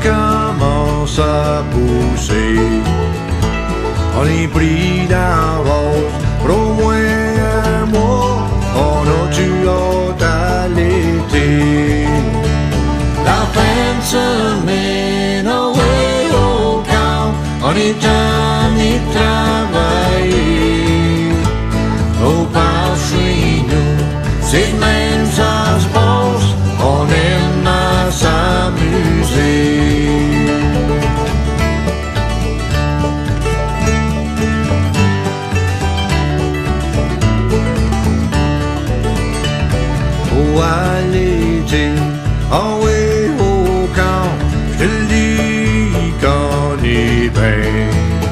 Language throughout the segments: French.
commence à pousser. On est pris d'avance pour au moins un mois. On a-tu hâte à l'été? La fin de semaine, away au camp, on est tanné de travailler. Au par chez nous, c'est de même ça se passe, on aime à s'amuser. Oh, à l'été, oh oui, au camp, je te le dis qu'on est bien.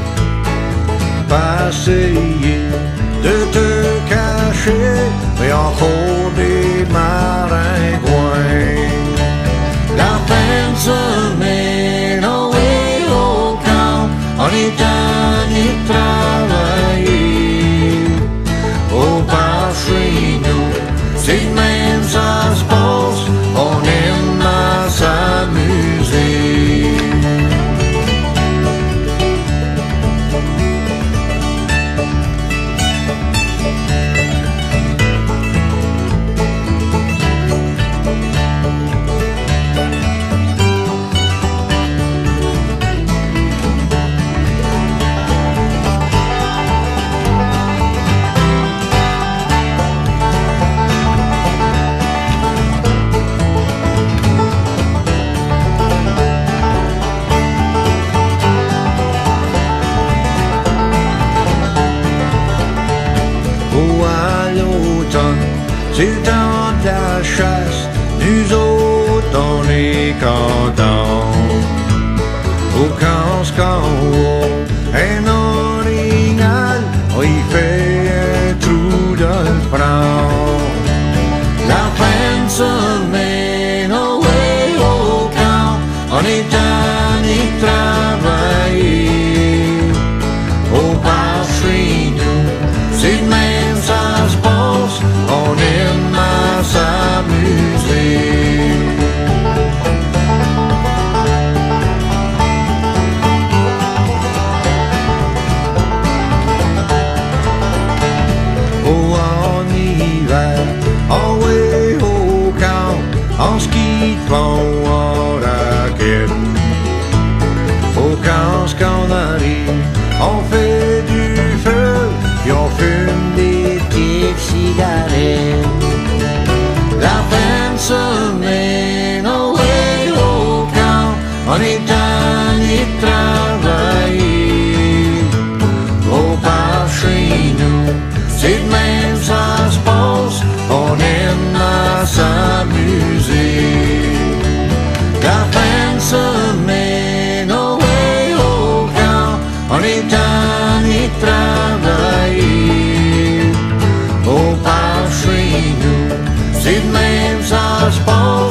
Pas essayer de te cacher, mais encore des maringouins. La fin de semaine, oh oui, au camp, on est tanné de travailler. Au par chez nous, c'est de même ça se passe, on aime à s'amuser. C'est le temps de la chasse, nous autres on est contents. Au camp Scanwall, un orignal, oh, il fait un trou dans le prend. La fin de semaine, oh oui, au camp, on est tanné de travailler. Au par chez nous, c'est de même ça se passe, on aime à s'amuser. Oh, en hiver, oh oui, au camp, en ski de fond, en raquette. Au camp, quand on arrive, on fait du feu, puis on fume des petites cigarettes. La fin de semaine, oh oui, au camp, on est tanné de travailler. Au par chez nous, c'est de même ça se passe, on aime à s'amuser. La fin de semaine, oh oui, au camp, on est tanné de travailler. Au par chez nous, c'est de même ça se passe.